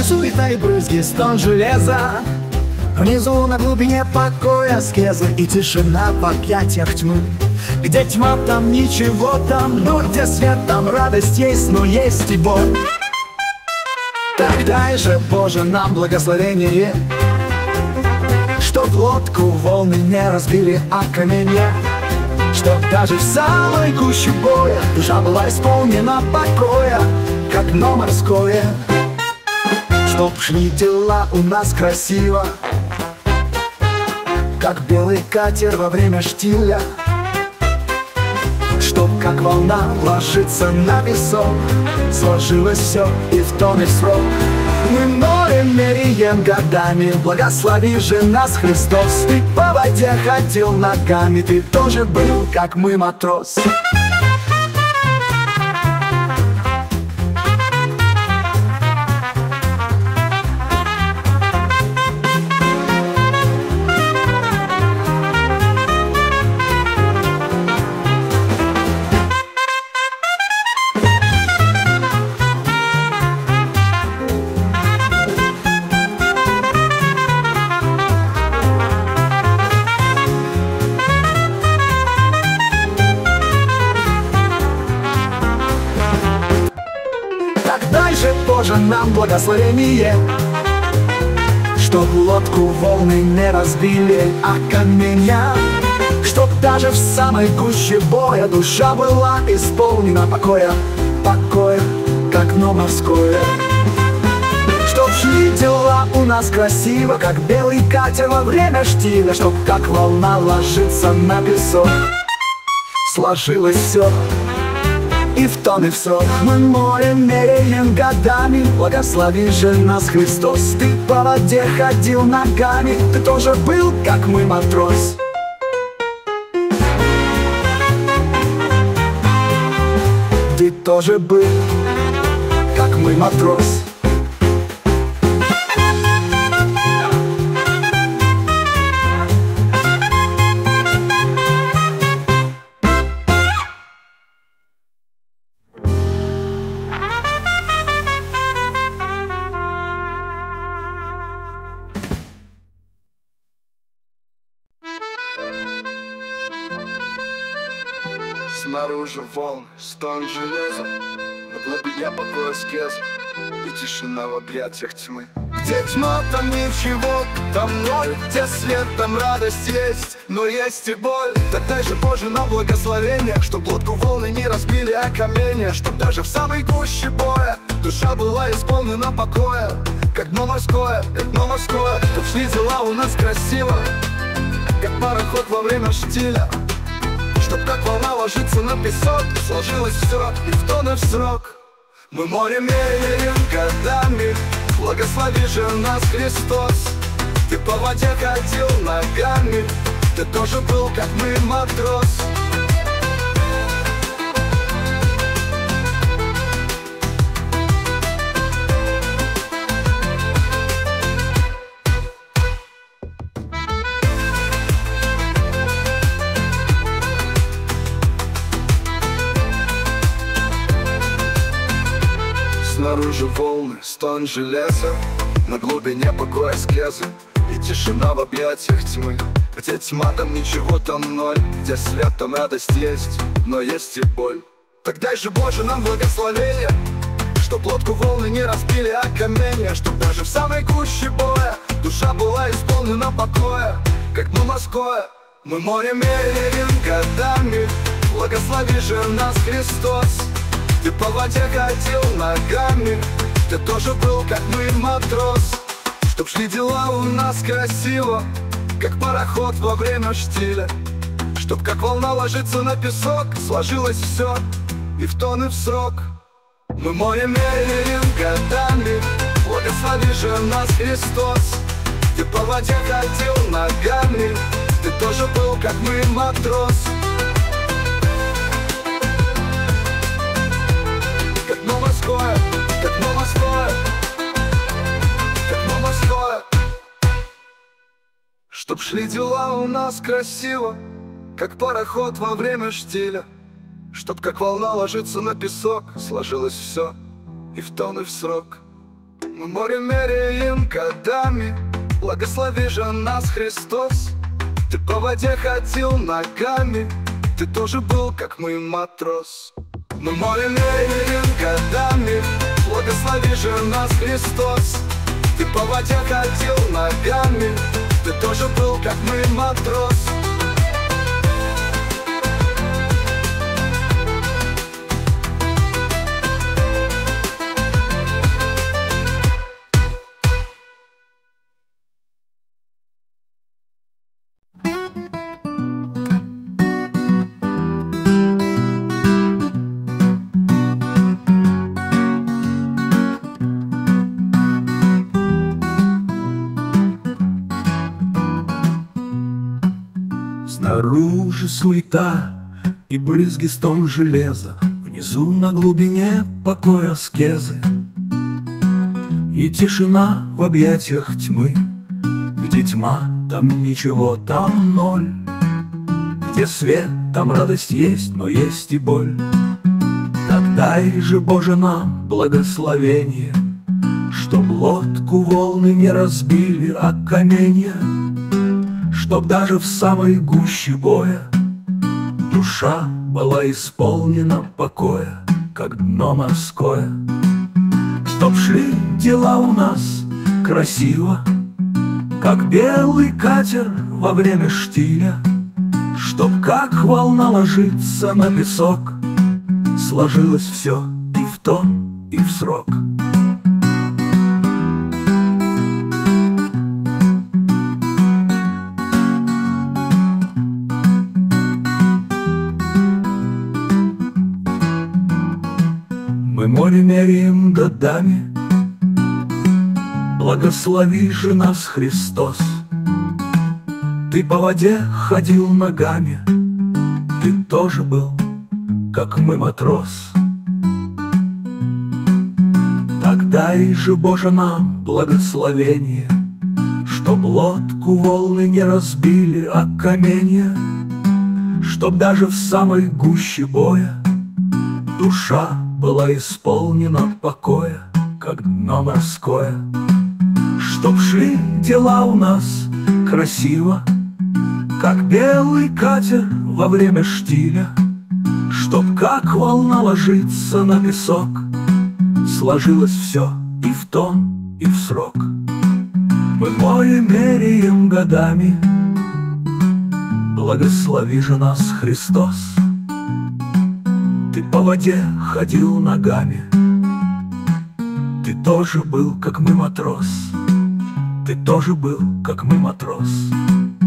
суета и брызги, стон железа. Внизу на глубине покоя аскеза и тишина в объятиях тьмы. Где тьма, там ничего, там ноль, где свет, там радость есть, но есть и боль. Так дай же, Боже, нам благословение, чтоб лодку волны не разбили о каменья, чтоб даже в самой гуще боя душа была исполнена покоя, как дно морское. Чтоб шли дела у нас красиво, как белый катер во время штиля, чтоб как волна ложится на песок, сложилось все и в тон и в срок. Мы море меряем годами, благослови же нас, Христос. Ты по воде ходил ногами, ты тоже был, как мы, матрос. Дай же, Боже, нам благословение, чтоб лодку волны не разбили о камня, чтоб даже в самой гуще боя душа была исполнена покоя, покоя, как дно морское. Чтоб шли дела у нас красиво, как белый катер во время штиля, чтоб как волна ложится на песок, сложилось все и в тон и в срок. Мы море меряем годами, благослови же нас, Христос. Ты по воде ходил ногами, ты тоже был, как мы, матрос. Ты тоже был, как мы, матрос. Снаружи волны, стон железа, на глубине покоя аскеза и тишина в объятиях тьмы. Где тьма, там ничего, там ноль, где свет, там радость есть, но есть и боль. Так дай же, Боже, нам благословение, чтоб лодку волны не разбили о камень, чтоб даже в самой гуще боя душа была исполнена покоя, как дно морское, как дно морское. Чтоб шли дела у нас красиво, как пароход во время штиля, чтоб как волна ложится на песок, сложилось все и в тон и в срок. Мы море меряем годами, благослови же нас, Христос. Ты по воде ходил ногами, ты тоже был, как мы, матрос. Снаружи волны, стон железа, на глубине покой аскезы и тишина в объятиях тьмы. Где тьма, там ничего, там ноль, где свет, там радость есть, но есть и боль. Так дай же, Боже, нам благословение, чтоб лодку волны не разбили о камень, чтоб даже в самой гуще боя душа была исполнена покоя, как дно морское. Мы море меряем годами, благослови же нас, Христос. Ты по воде ходил ногами, ты тоже был, как мы, матрос. Чтоб шли дела у нас красиво, как пароход во время штиля, чтоб как волна ложится на песок, сложилось все и в тон и в срок. Мы море меряем годами, благослови же нас, Христос. Ты по воде ходил ногами, ты тоже был, как мы, матрос. Как дно морское, как дно морское, как дно морское. Чтоб шли дела у нас красиво, как пароход во время штиля, чтоб как волна ложится на песок, сложилось все и в тон и в срок. Мы море меряем годами, благослови же нас, Христос. Ты по воде ходил ногами, ты тоже был, как мы, матрос. Мы море меряем годами, благослови же нас, Христос. Ты по воде ходил ногами, ты тоже был, как мы, матрос. Снаружи суета и брызги стон железа, внизу на глубине покой аскезы. И тишина в объятиях тьмы, где тьма, там ничего, там ноль. Где свет, там радость есть, но есть и боль. Так дай же, Боже, нам благословение, чтоб лодку волны не разбили о каменья, чтоб даже в самой гуще боя душа была исполнена покоя, как дно морское. Чтоб шли дела у нас красиво, как белый катер во время штиля, чтоб как волна ложится на песок, сложилось все и в тон, и в срок. Мы море меряем годами, благослови же нас, Христос. Ты по воде ходил ногами, ты тоже был, как мы, матрос. Так дай же, Боже, нам благословение, чтоб лодку волны не разбили о каменья, чтоб даже в самой гуще боя душа была исполнена покоя, как дно морское. Чтоб шли дела у нас красиво, как белый катер во время штиля, чтоб как волна ложится на песок, сложилось все и в тон, и в срок. Мы море меряем годами, благослови же нас, Христос. Ты по воде ходил ногами, ты тоже был, как мы, матрос. Ты тоже был, как мы, матрос.